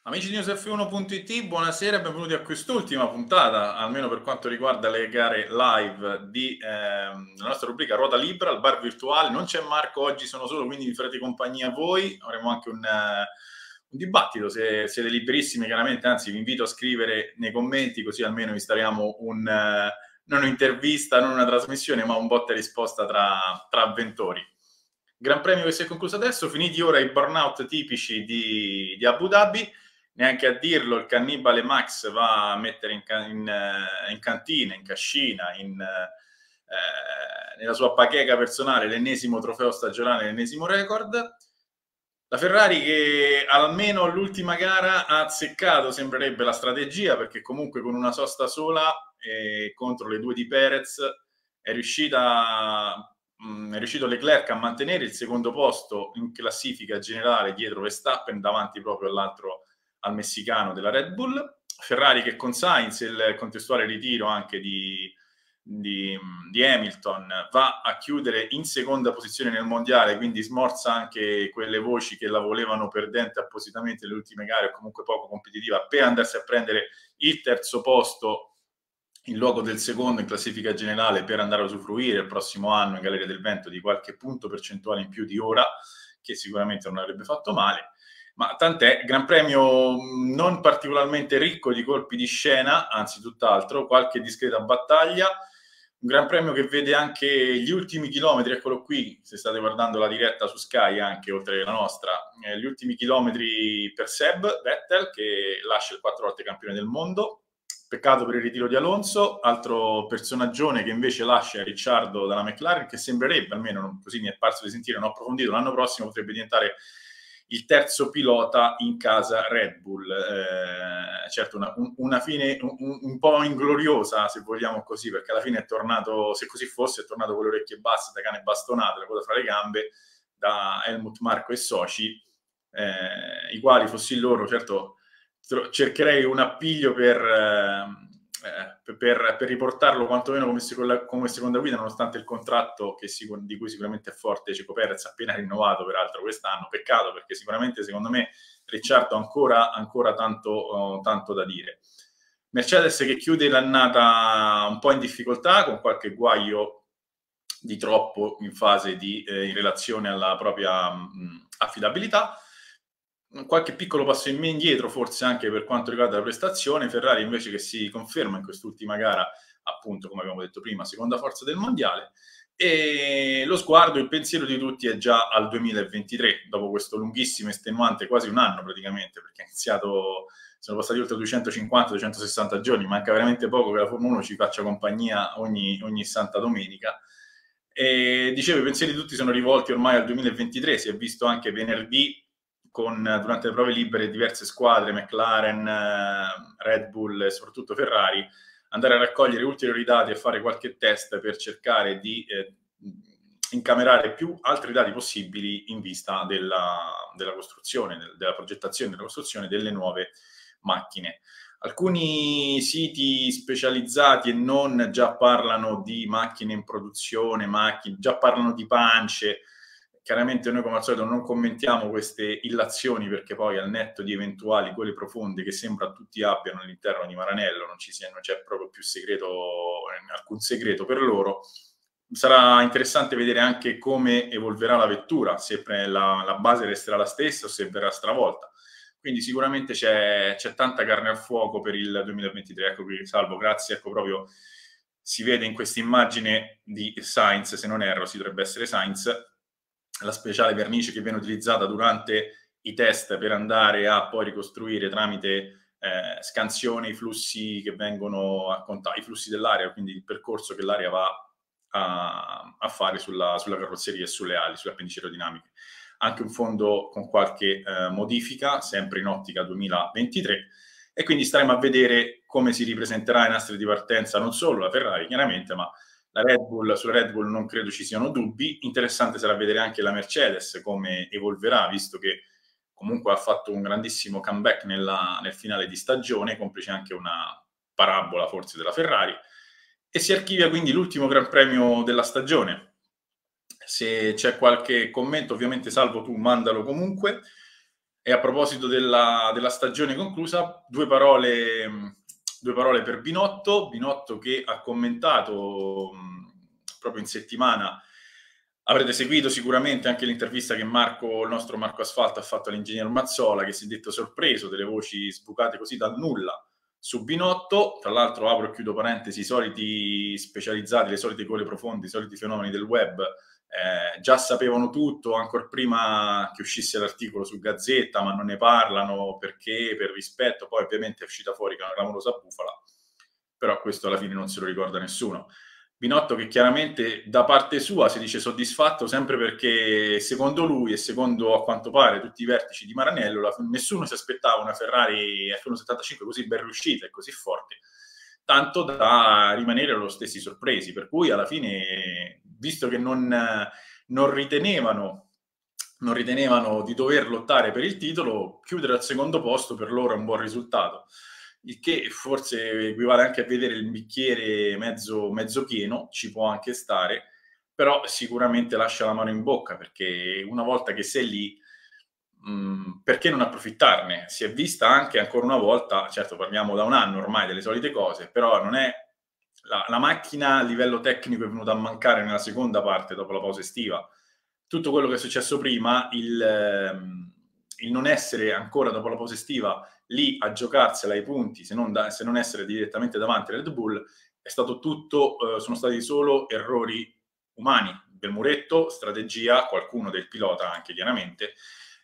Amici di newsf1.it, buonasera e benvenuti a quest'ultima puntata, almeno per quanto riguarda le gare live della nostra rubrica Ruota Libera, al bar virtuale. Non c'è Marco oggi, sono solo, quindi vi farete compagnia a voi. Avremo anche un dibattito, se siete liberissimi chiaramente, anzi vi invito a scrivere nei commenti, così almeno instauriamo non un'intervista, non una trasmissione, ma un botta e risposta tra avventori. Gran premio che si è concluso adesso, finiti ora i burnout tipici di Abu Dhabi. Neanche a dirlo, il cannibale Max va a mettere in cantina, in cascina, nella sua bacheca personale l'ennesimo trofeo stagionale, l'ennesimo record. La Ferrari che almeno all'ultima gara ha azzeccato, sembrerebbe, la strategia, perché comunque con una sosta sola contro le due di Perez è riuscito Leclerc a mantenere il secondo posto in classifica generale dietro Verstappen, davanti proprio al messicano della Red Bull. Ferrari che con Sainz, il contestuale ritiro anche di Hamilton, va a chiudere in seconda posizione nel mondiale, quindi smorza anche quelle voci che la volevano perdente appositamente nelle ultime gare, o comunque poco competitiva, per andarsi a prendere il terzo posto in luogo del secondo in classifica generale, per andare a usufruire il prossimo anno in Galleria del Vento di qualche punto percentuale in più di ora, che sicuramente non avrebbe fatto male. Ma tant'è, Gran Premio non particolarmente ricco di colpi di scena, anzi tutt'altro, qualche discreta battaglia, un Gran Premio che vede anche gli ultimi chilometri, eccolo qui, se state guardando la diretta su Sky anche, oltre alla nostra, gli ultimi chilometri per Seb Vettel, che lascia il 4 volte campione del mondo. Peccato per il ritiro di Alonso, altro personaggione che invece lascia Ricciardo dalla McLaren, che sembrerebbe, almeno così mi è parso di sentire, non ho approfondito, l'anno prossimo potrebbe diventare il terzo pilota in casa Red Bull. Certo, una fine un po' ingloriosa, se vogliamo così, perché alla fine è tornato, se così fosse, è tornato con le orecchie basse, da cane bastonate, la coda fra le gambe, da Helmut Marko e soci, i quali, fossi loro, certo, cercherei un appiglio per riportarlo quantomeno come seconda guida, nonostante il contratto di cui sicuramente è forte Checo Perez, appena rinnovato peraltro quest'anno. Peccato, perché sicuramente secondo me Ricciardo ha ancora tanto da dire. Mercedes che chiude l'annata un po' in difficoltà, con qualche guaio di troppo in fase in relazione alla propria affidabilità. Qualche piccolo passo in indietro, forse anche per quanto riguarda la prestazione. Ferrari invece che si conferma in quest'ultima gara, appunto, come abbiamo detto prima, seconda forza del mondiale. E lo sguardo, il pensiero di tutti è già al 2023, dopo questo lunghissimo, estenuante, quasi un anno praticamente, perché è iniziato, sono passati oltre 250-260 giorni, manca veramente poco che la Formula 1 ci faccia compagnia ogni santa domenica. E dicevo, i pensieri di tutti sono rivolti ormai al 2023, si è visto anche venerdì durante le prove libere diverse squadre, McLaren, Red Bull e soprattutto Ferrari, andare a raccogliere ulteriori dati e fare qualche test per cercare di incamerare più altri dati possibili in vista della costruzione, della progettazione, della costruzione delle nuove macchine. Alcuni siti specializzati e non già parlano di macchine in produzione, già parlano di pance. Chiaramente noi come al solito non commentiamo queste illazioni, perché poi al netto di eventuali quelle profonde che sembra tutti abbiano all'interno di Maranello non c'è proprio più alcun segreto per loro. Sarà interessante vedere anche come evolverà la vettura, se la base resterà la stessa o se verrà stravolta. Quindi sicuramente c'è tanta carne al fuoco per il 2023. Ecco qui, Salvo, grazie. Ecco, proprio si vede in questa immagine di Sainz, se non erro, si dovrebbe essere Sainz, la speciale vernice che viene utilizzata durante i test per andare a poi ricostruire tramite scansione i flussi che vengono a contatto, i flussi dell'aria, quindi il percorso che l'aria va a fare sulla carrozzeria e sulle ali, sulle appendici aerodinamiche. Anche un fondo con qualche modifica, sempre in ottica 2023, e quindi staremo a vedere come si ripresenterà i nastri di partenza, non solo la Ferrari chiaramente, ma sulla Red Bull non credo ci siano dubbi. Interessante sarà vedere anche la Mercedes come evolverà, visto che comunque ha fatto un grandissimo comeback nel finale di stagione, complice anche una parabola forse della Ferrari, e si archivia quindi l'ultimo Gran Premio della stagione. Se c'è qualche commento, ovviamente Salvo, tu mandalo comunque. E a proposito della stagione conclusa, due parole per Binotto. Binotto che ha commentato proprio in settimana. Avrete seguito sicuramente anche l'intervista che il nostro Marco Asfalto ha fatto all'ingegner Mazzola, che si è detto sorpreso delle voci sbucate così dal nulla su Binotto. Tra l'altro, apro e chiudo parentesi, i soliti specializzati, le solite gole profonde, i soliti fenomeni del web già sapevano tutto ancora prima che uscisse l'articolo su Gazzetta, ma non ne parlano perché, per rispetto. Poi ovviamente è uscita fuori che è una clamorosa bufala, però questo alla fine non se lo ricorda nessuno. Binotto che chiaramente da parte sua si dice soddisfatto sempre perché secondo lui e secondo a quanto pare tutti i vertici di Maranello nessuno si aspettava una Ferrari F175 così ben riuscita e così forte, tanto da rimanere lo stessi sorpresi, per cui alla fine, visto che non ritenevano di dover lottare per il titolo, chiudere al secondo posto per loro è un buon risultato, il che forse equivale anche a vedere il bicchiere mezzo pieno, ci può anche stare, però sicuramente lascia la mano in bocca, perché una volta che sei lì, perché non approfittarne? Si è vista anche ancora una volta, certo parliamo da un anno ormai delle solite cose, però non è la macchina a livello tecnico è venuta a mancare nella seconda parte dopo la pausa estiva. Tutto quello che è successo prima, il non essere ancora dopo la pausa estiva lì a giocarsela ai punti, se non essere direttamente davanti a Red Bull, è stato tutto, sono stati solo errori umani, del muretto, strategia, qualcuno del pilota anche chiaramente,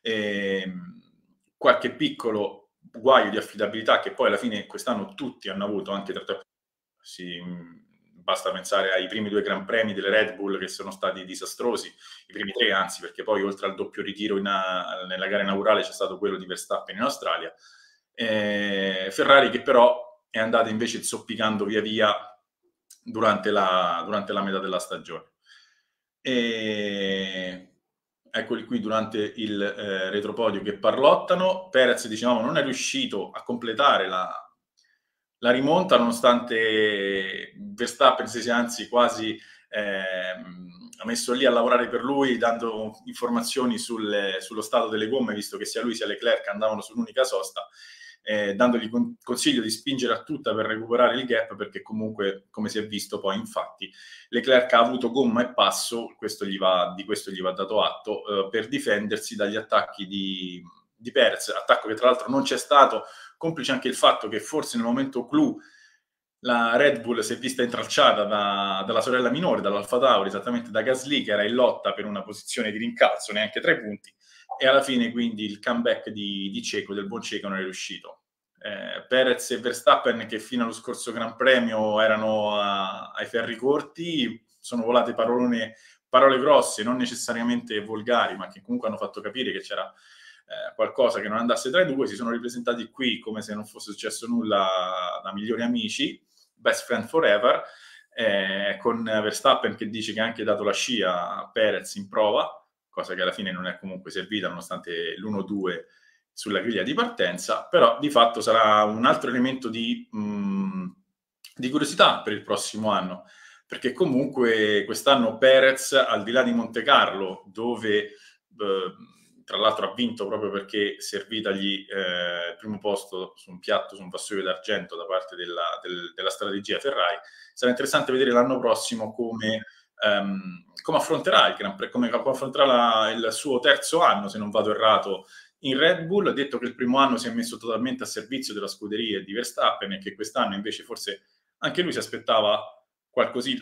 qualche piccolo guaio di affidabilità che poi alla fine quest'anno tutti hanno avuto, anche tra basta pensare ai primi 2 Gran Premi delle Red Bull che sono stati disastrosi, i primi 3 anzi, perché poi oltre al doppio ritiro nella gara inaugurale c'è stato quello di Verstappen in Australia. Ferrari che però è andata invece zoppicando via via durante la metà della stagione. Eccoli qui durante il retropodio che parlottano. Perez, diciamo, non è riuscito a completare la rimonta, nonostante Verstappen si sia anzi quasi ha messo lì a lavorare per lui, dando informazioni sullo stato delle gomme, visto che sia lui sia Leclerc andavano su un'unica sosta, dandogli consiglio di spingere a tutta per recuperare il gap, perché comunque, come si è visto poi, infatti, Leclerc ha avuto gomma e passo, di questo gli va dato atto, per difendersi dagli attacchi di Perez, attacco che tra l'altro non c'è stato, complice anche il fatto che forse nel momento clou la Red Bull si è vista intralciata dalla sorella minore, dall'Alfa Tauri, esattamente da Gasly, che era in lotta per una posizione di rincalzo, neanche 3 punti, e alla fine quindi il comeback di Checo, del buon Checo, non è riuscito. Perez e Verstappen, che fino allo scorso Gran Premio erano ai ferri corti, sono volate parole grosse, non necessariamente volgari, ma che comunque hanno fatto capire che c'era qualcosa che non andasse tra i due. Si sono ripresentati qui come se non fosse successo nulla, da migliori amici, best friend forever, con Verstappen che dice che ha anche dato la scia a Perez in prova, cosa che alla fine non è comunque servita nonostante l'1-2 sulla griglia di partenza, però di fatto sarà un altro elemento di curiosità per il prossimo anno, perché comunque quest'anno Perez, al di là di Montecarlo, dove tra l'altro ha vinto proprio perché servitagli il primo posto su un piatto, su un vassoio d'argento da parte della strategia Ferrari, sarà interessante vedere l'anno prossimo come affronterà il Gran Premio, come affronterà il suo terzo anno, se non vado errato, in Red Bull. Ha detto che il primo anno si è messo totalmente a servizio della scuderia di Verstappen e che quest'anno invece forse anche lui si aspettava qualcosina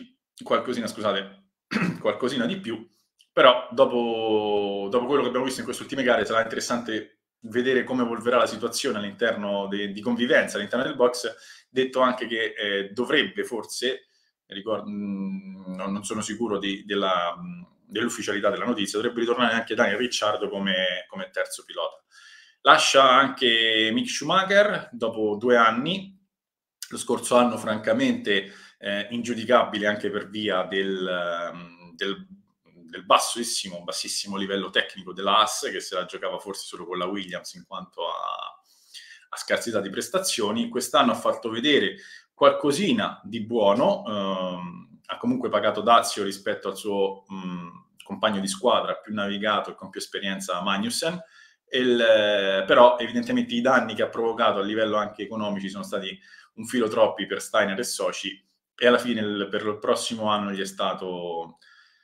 di più, però dopo quello che abbiamo visto in queste ultime gare sarà interessante vedere come evolverà la situazione all'interno di convivenza all'interno del box, detto anche che dovrebbe forse, non sono sicuro dell'ufficialità della notizia, dovrebbe ritornare anche Daniel Ricciardo come terzo pilota. Lascia anche Mick Schumacher dopo 2 anni, lo scorso anno francamente ingiudicabile anche per via del bassissimo livello tecnico della Haas, che se la giocava forse solo con la Williams in quanto a scarsità di prestazioni. Quest'anno ha fatto vedere qualcosina di buono, ha comunque pagato dazio rispetto al suo compagno di squadra più navigato e con più esperienza, Magnussen, Però evidentemente i danni che ha provocato a livello anche economici sono stati un filo troppi per Steiner e soci, e alla fine per il prossimo anno gli è stato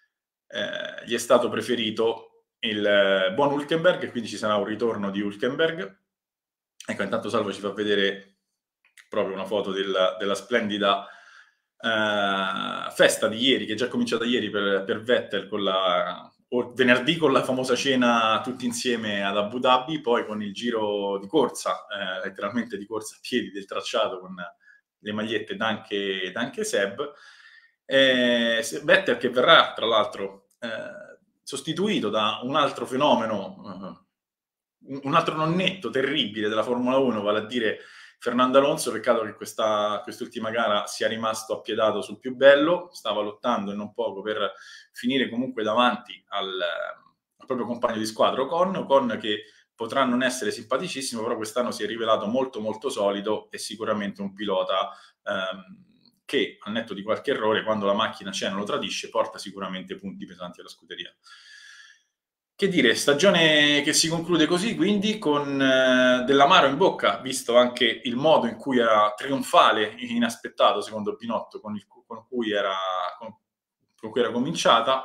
preferito il buon Hülkenberg, e quindi ci sarà un ritorno di Hülkenberg. Ecco, intanto Salvo ci fa vedere proprio una foto della splendida festa di ieri, che è già cominciata ieri per Vettel, o venerdì con la famosa cena tutti insieme ad Abu Dhabi, poi con il giro di corsa, letteralmente di corsa a piedi del tracciato, con le magliette Danke Seb. Vettel che verrà, tra l'altro, sostituito da un altro fenomeno, un altro nonnetto terribile della Formula 1, vale a dire Fernando Alonso. Peccato che quest'ultima gara sia rimasto appiedato sul più bello, stava lottando e non poco per finire comunque davanti al proprio compagno di squadra Ocon, che potrà non essere simpaticissimo, però quest'anno si è rivelato molto molto solido e sicuramente un pilota che, al netto di qualche errore, quando la macchina c'è non lo tradisce, porta sicuramente punti pesanti alla scuderia. Che dire, stagione che si conclude così, quindi con dell'amaro in bocca, visto anche il modo in cui era trionfale, inaspettato secondo Binotto, con cui era cominciata,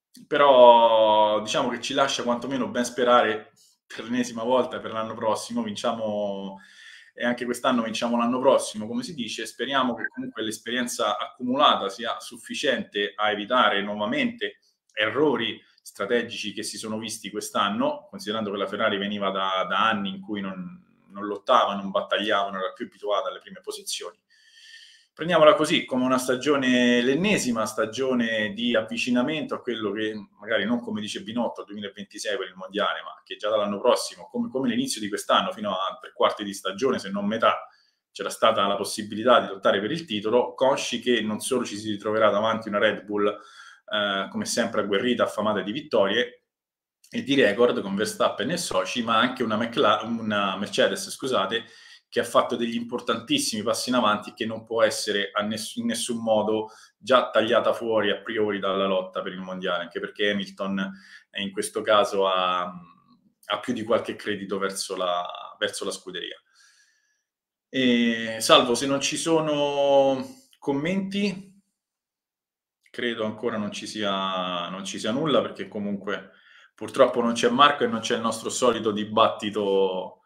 però diciamo che ci lascia quantomeno ben sperare per l'ennesima volta per l'anno prossimo. Vinciamo, e anche quest'anno vinciamo l'anno prossimo, come si dice. Speriamo che comunque l'esperienza accumulata sia sufficiente a evitare nuovamente errori strategici che si sono visti quest'anno, considerando che la Ferrari veniva da anni in cui non lottava, non battagliava, non era più abituata alle prime posizioni. Prendiamola così, come una stagione, l'ennesima stagione di avvicinamento a quello che magari non, come dice Binotto, al 2026 per il mondiale, ma che già dall'anno prossimo, come l'inizio di quest'anno, fino a 3/4 di stagione, se non metà, c'era stata la possibilità di lottare per il titolo, consci che non solo ci si ritroverà davanti una Red Bull come sempre agguerrita, affamata di vittorie e di record con Verstappen e soci, ma anche una Mercedes, scusate, che ha fatto degli importantissimi passi in avanti, che non può essere in nessun modo già tagliata fuori a priori dalla lotta per il mondiale, anche perché Hamilton in questo caso ha più di qualche credito verso la scuderia. Salvo, se non ci sono commenti, credo ancora non ci sia nulla, perché comunque purtroppo non c'è Marco e non c'è il nostro solito dibattito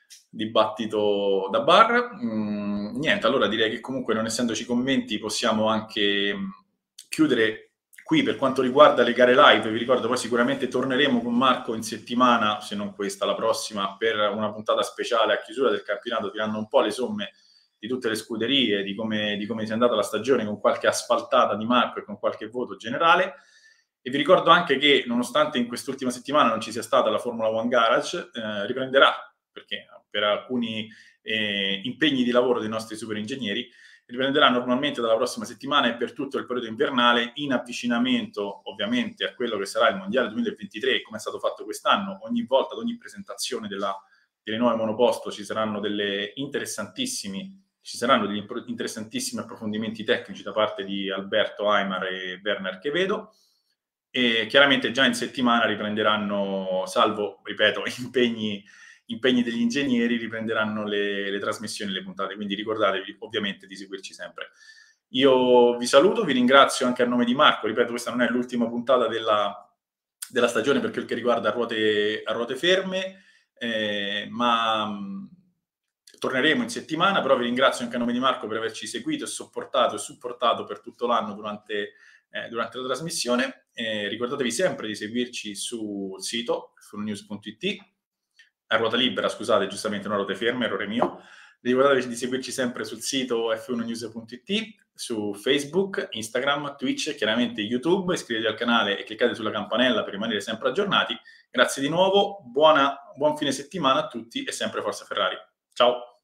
da bar. Niente, allora direi che comunque, non essendoci commenti, possiamo anche chiudere qui per quanto riguarda le gare live. Vi ricordo, poi sicuramente torneremo con Marco in settimana, se non questa, la prossima, per una puntata speciale a chiusura del campionato, tirando un po' le somme di tutte le scuderie, di come sia andata la stagione, con qualche asfaltata di Marco e con qualche voto generale. E vi ricordo anche che, nonostante in quest'ultima settimana non ci sia stata la Formula One Garage, riprenderà, perché per alcuni impegni di lavoro dei nostri super ingegneri, riprenderà normalmente dalla prossima settimana e per tutto il periodo invernale, in avvicinamento ovviamente a quello che sarà il Mondiale 2023, come è stato fatto quest'anno. Ogni volta, ad ogni presentazione delle nuove monoposto ci saranno degli interessantissimi approfondimenti tecnici da parte di Alberto Aimar e Werner Chevedo, e chiaramente già in settimana riprenderanno, salvo, ripeto, impegni degli ingegneri, riprenderanno le trasmissioni, le puntate, quindi ricordatevi ovviamente di seguirci sempre. Io vi saluto, vi ringrazio anche a nome di Marco. Ripeto, questa non è l'ultima puntata della stagione per quel che riguarda a ruote ferme, ma torneremo in settimana. Però vi ringrazio anche a nome di Marco per averci seguito e supportato per tutto l'anno durante la trasmissione. Ricordatevi sempre di seguirci sul sito f1news.it, a ruota libera, scusate, giustamente, non a ruote ferme, errore mio. Ricordatevi di seguirci sempre sul sito f1news.it, su Facebook, Instagram, Twitch, chiaramente YouTube. Iscrivetevi al canale e cliccate sulla campanella per rimanere sempre aggiornati. Grazie di nuovo, buon fine settimana a tutti e sempre Forza Ferrari. Ciao!